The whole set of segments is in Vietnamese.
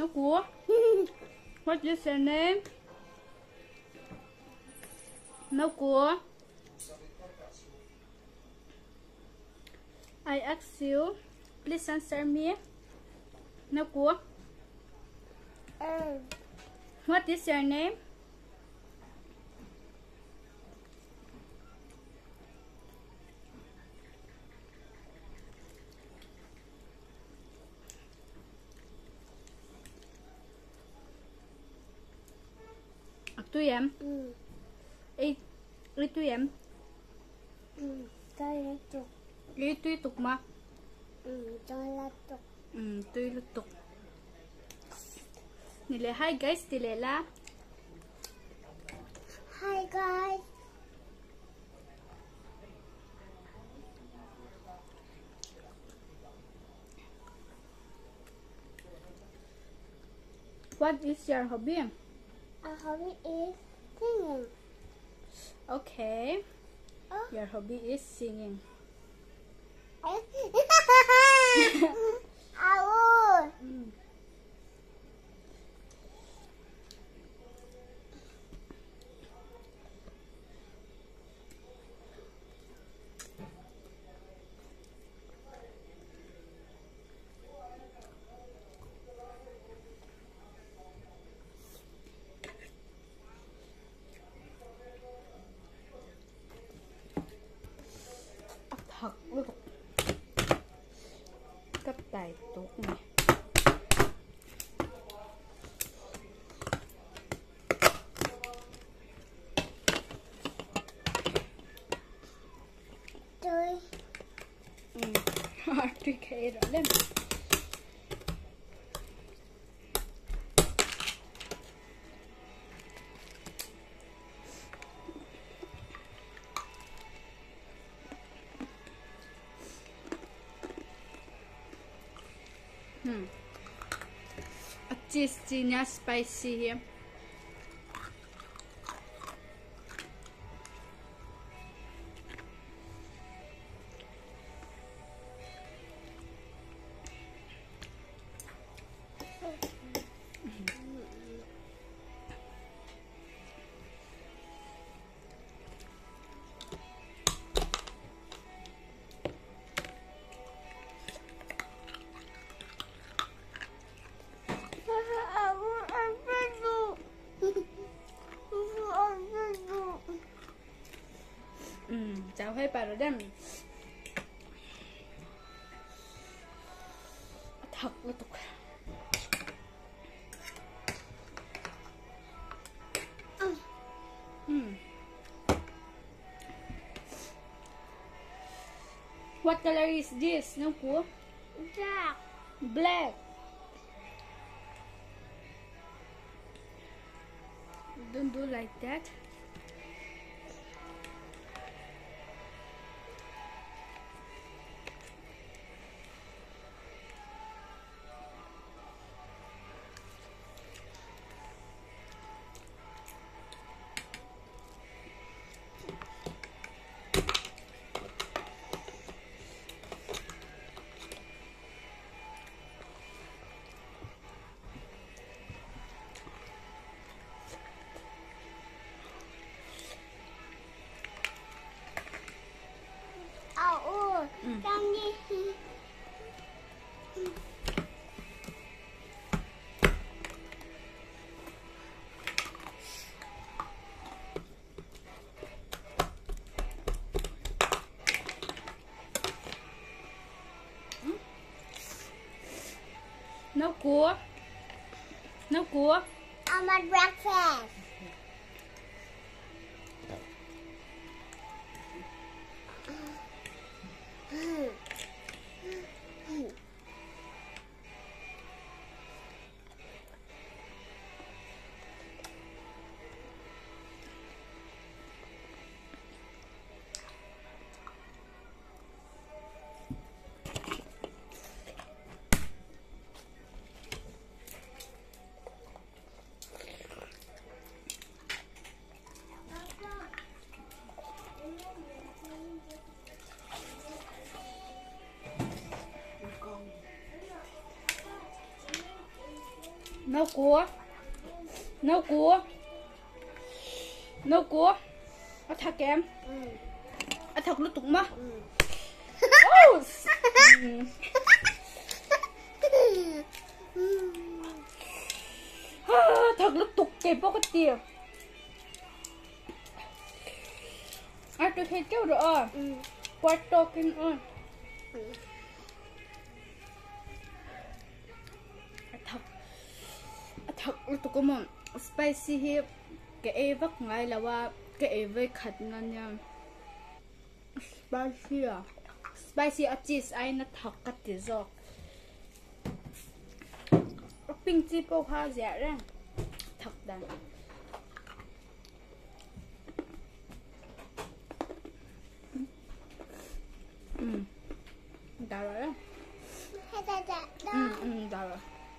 No cua. What is your name? No cua. I ask you. Please answer me. No cua. What is your name? Tụi em. Ý tụi em. Tôi là tục. Ý tụi tục mà. Tôi là tục. Tụi là tục. Nile hi guys, Tilela. Hi guys. What is your hobby? Our hobby is singing. Okay. Your hobby is singing. Ow. Thật luôn. Cấp tài tốt này. Tôi. Tôi kể rõ lên. Cheese spicy here. Cháu hay bà rồi đem. Thật là tục. What color is this? No cua? Black. Black. Don't do like that. Con đi. No cua. No cua. I'm at breakfast. nấu cua nấu cua nấu cua ăn thật em ăn thật lúc tục mà thật lúc tục kẹp bao cái tiền ăn tôi thấy kéo rồi quạt to kinh ơi thật lúc tục mà spicy hiệp cái vắt ngay làว่าcái với khát ngon nha spicy à spicy ở cheese ai nó thật cắt tiền rồi pin chi bao hoa rẻ ra thật đáng đã rồi đó đã rồi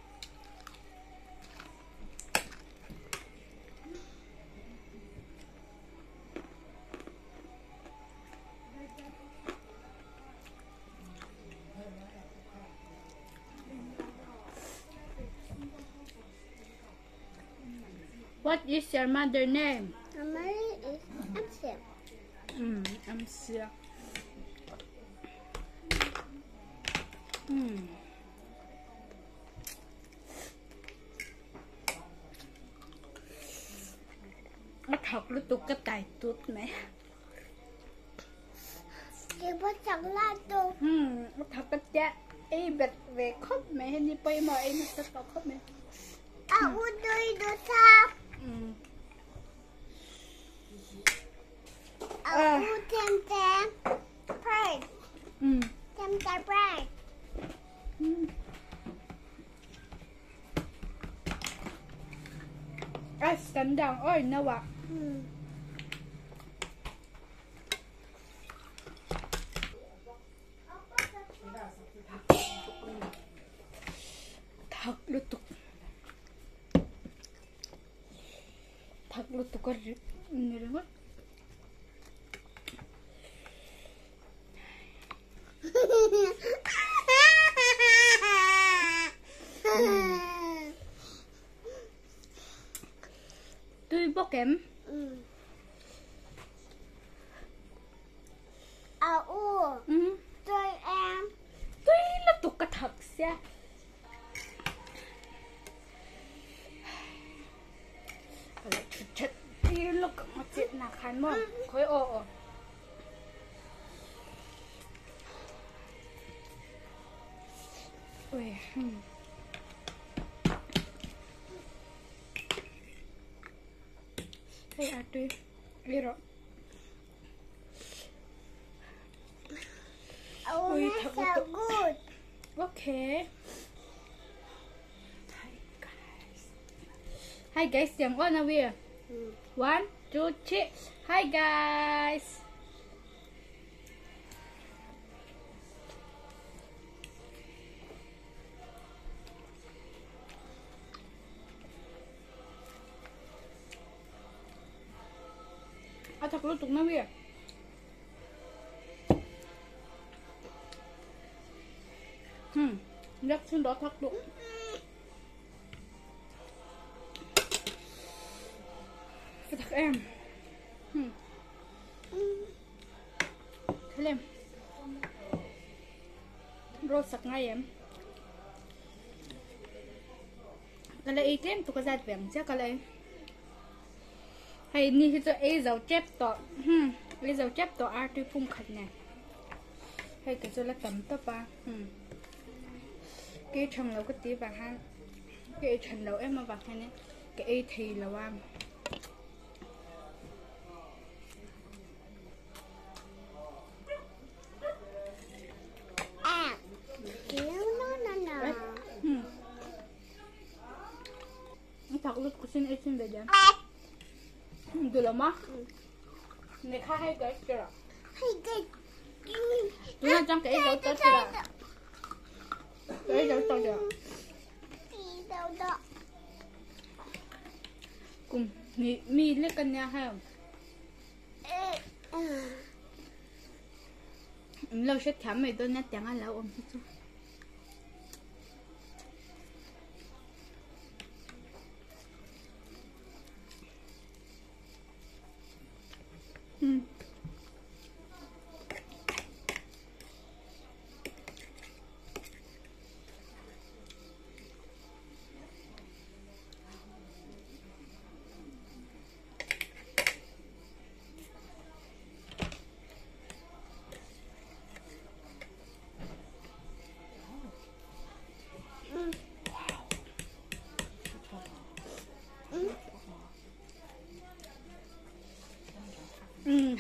What is your mother's name? My mother is Amsia. Amsia. Nó thật lúc tục cái tài tốt mẹ. Chị bắt chẳng là đâu. Nó thật cái cha. Ê bật về khóc mẹ hay đi bay mà em nó sẽ khóc mẹ. U đôi đôi sao? U tem tem. Pride. Tem tem pride. I stand down. Ôi nó ạ. Thật lúc tục. Thật lúc tục có như thế mất. Tôi bóc kém. Tôi em. Tôi là tục cái thật xa. Chết đi lúc mà chết là khán mong khối ồ. Ui. Hey, Atu. Đi rồi. Oh, that's so good. Okay. Hi guys, yang on away. 1, 2, 3. Hi guys. Thật lúc tục nó kìa. Nhắc trên đó thật đúng. Thật em. Thế em. Rồi sạc ngay em. Cái này ý thêm tụi có ra vẹn chắc cái này. Hay ni cho ấy dấu chép tọ. Ấy dấu chép tọ ai tôi phung khẩn này. Hay cái cho là tấm tấp ba. Cái trần lâu cái tí vàng ha. Cái trần lâu em mà vàng ha nè. Cái ấy thì là vam. Thật lúc của xin ấy xin về dần. Được lắm á. Này khá hay cái kìa. Hay cái. Tôi đang trong cái dấu tết kìa. Cái dấu tết kìa. Đâu đó. Cùng mi lấy cân nha hay không? Lâu sẽ khám mày tôi nhát chẳng ăn lâu ôm chút.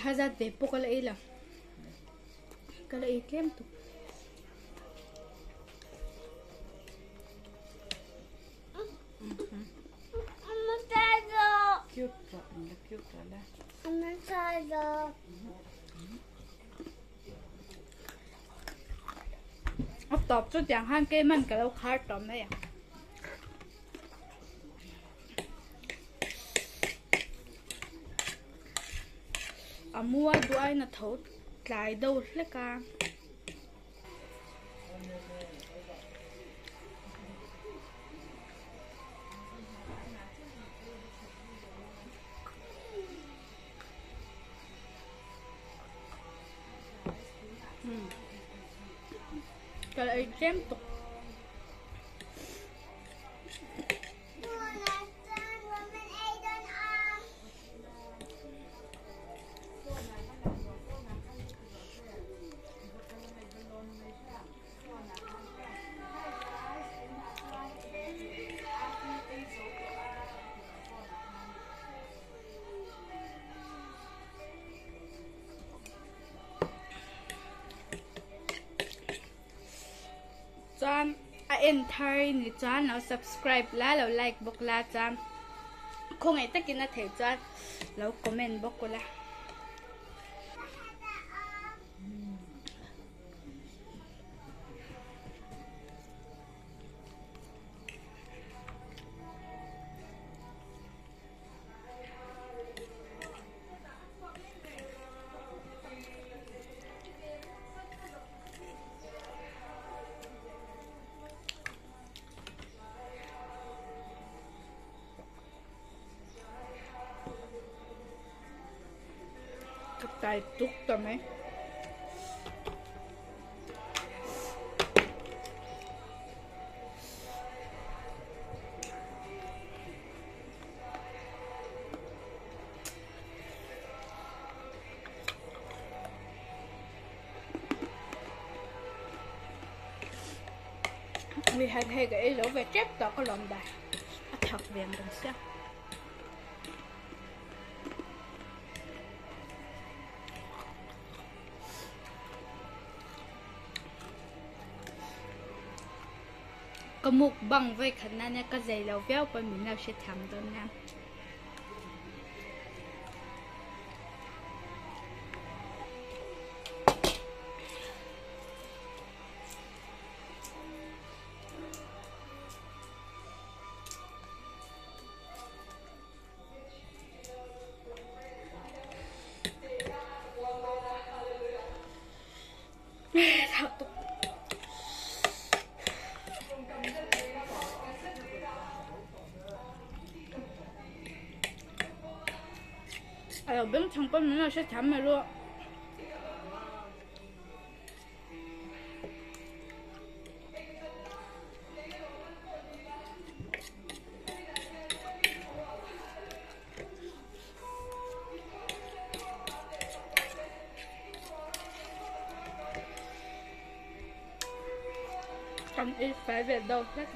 hazard về po cái lấy là cái lấy kem tu cute rồi, cute rồi đó. I'm tired. Tập cho chẳng hạn cái mình cái lâu khá tóm đấy à. Mua đuôi nó thấu lại đâu hết cả. Cái ấy chém tục. Chọn entire ni chọn nó subscribe lá lo like bốc lá chọn không ai tất nhiên là thể chọn lo comment bốc cô lá tại túc tầm ấy vì hay cái lỗ về chép tao có lòng đài thật viện đằng sau có mục bằng với khả năng cái giày lâu véo bên mình nào sẽ thầm đó nha ở bên trong con mình nó sẽ thấm mà luôn không ít phải về đâu hết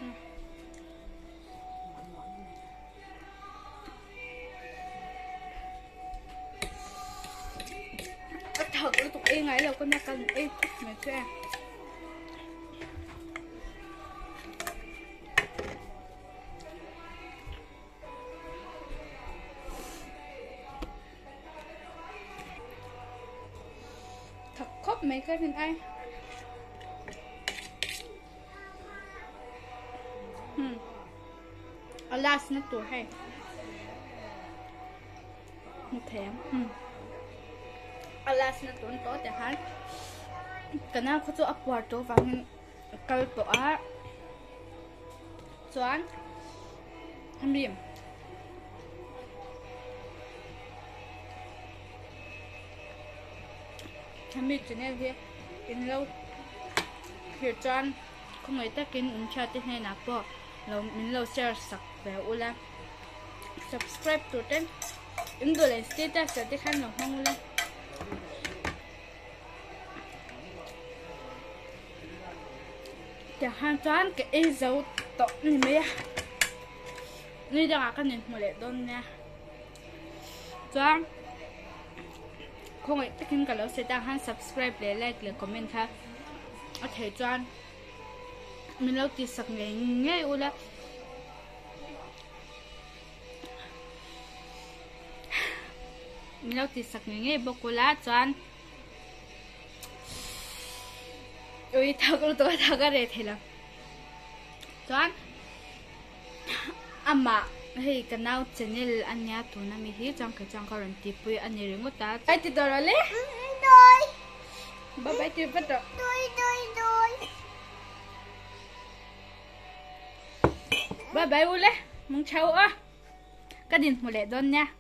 thật là tụi em ấy là con nhà cần em mày xem thật khóc mấy cái bên anh Alas nó tuổi hay một thèm Alas na tuan to dahan kana ko to apwarto wangin kal to a chuan hamim hamit chene he in lo here chuan không ai ta kin chat he na po lo min lo share sak ve ula subscribe to ten indole status te khan no hongula chẳng hạn chán cái dấu tóc này mấy à này đang cái này một lệ đơn nha chán không ấy tất nhiên cả lâu sẽ đang han subscribe để like để comment ha ở thể choan mình lâu thì sạc nghe nghe u là mình lâu thì sạc nghe bốc lá choan ui thằng lúc tôi thằng cái này thì là choan amma hey kanau channel anya tu na mi hi chang ka chang karan ti pui ani ringo ta ai ti dora le Đôi. bye bye ti pat Đôi. bye bye ule mong chau a ka din mo le don nha